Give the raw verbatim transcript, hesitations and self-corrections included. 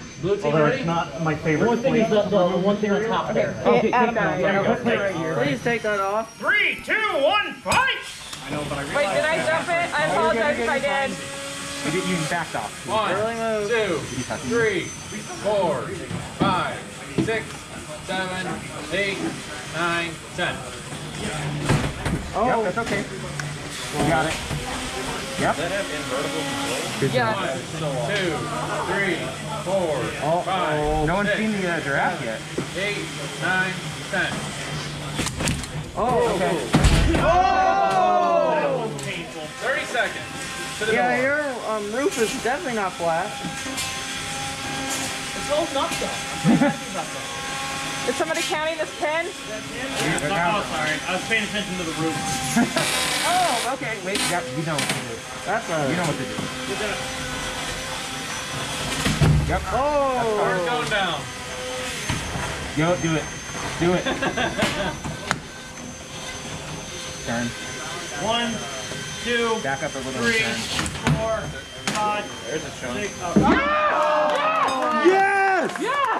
Blue team Although ready? it's not my favorite. One thing is the, the one thing on top there. Okay, Okay, Adam, take that yeah, off. put it right here. Please take that off. Three, two, one, fight! I know, but I realized Wait, did I jump it? I apologize if I did. You didn't even backed off. One, two, three, four, five, six, seven, eight, nine, ten. Oh, yep, that's okay. We got it. Yep. Does that have invertible control? Yeah. One, two, three, four, Oh, five, oh, no one's six, seen the uh, giraffe yet. eight, nine, ten. Oh, okay. Oh! That was painful. thirty seconds. To the Yeah, door. your um, roof is definitely not flat. It's holding up though. I'm pretty happy about that. Is somebody counting this pin? Oh, sorry. I was paying attention to the roof. Oh, okay. Wait, yep, you know what to do. That's a... You know what to do. Yep. Oh! Car's going down. Yo, do it. Do it. Turn. One, two, Back up a little. three, Turn. four, five, There's a chunk. six, oh. Yes! Yes!